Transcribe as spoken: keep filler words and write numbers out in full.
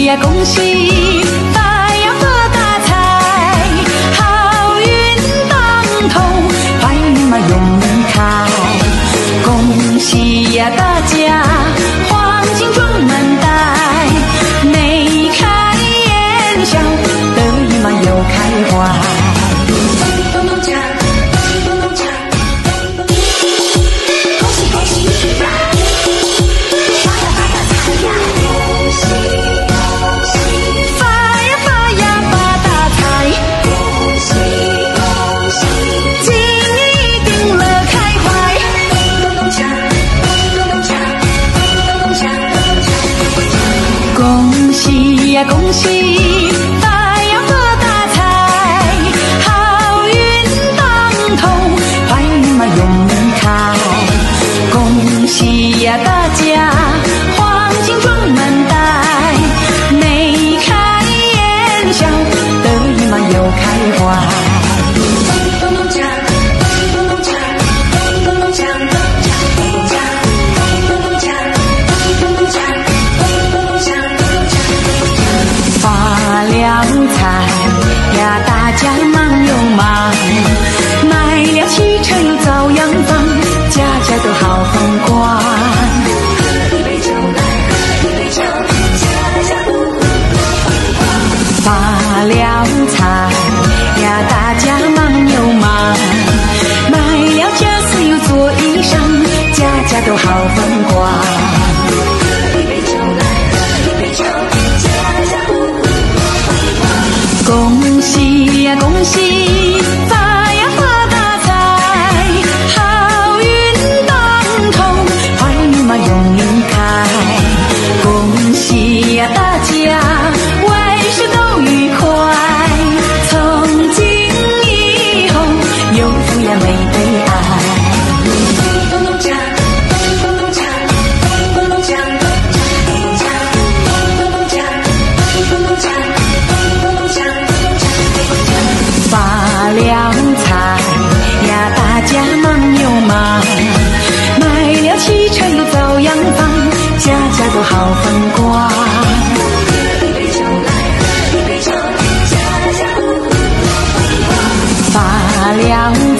喜呀，恭喜，发呀发大财，好运当头，坏运嘛永开。恭喜呀大家，黄金装满袋，眉开眼笑，得意嘛又开怀。咚咚锵，咚咚锵，恭喜恭喜，发呀发大财呀！恭喜恭喜，发呀发呀发大财！恭喜恭喜，金一定乐开怀！咚咚锵，咚咚锵，咚咚锵，恭喜呀恭喜！恭喜呀大家，黄金装满袋，眉开眼笑，得意嘛又开怀。咚咚锵，咚咚锵，咚咚锵，咚咚锵，咚咚锵，咚咚锵，咚咚锵，发了财呀，大家忙又忙，买了汽车又遭殃房。家家都好风光，喝一杯酒来，喝一杯酒，家家都发了财呀，大家忙又忙，买了家私又做衣裳，家家都好风光。喝一杯酒来，喝一杯酒，家家都恭喜呀恭喜，发呀发大财，好运当头，坏运嘛永开。恭喜呀大家，万事都愉快，从今以后有福呀没悲哀。咚咚锵，咚咚锵，咚咚锵，咚咚锵，咚咚锵，咚咚锵，咚咚锵，发了财呀，大家忙又忙，买了汽车又遭殃房，家家都好风光。喝一杯酒来，喝一杯酒，家家都发了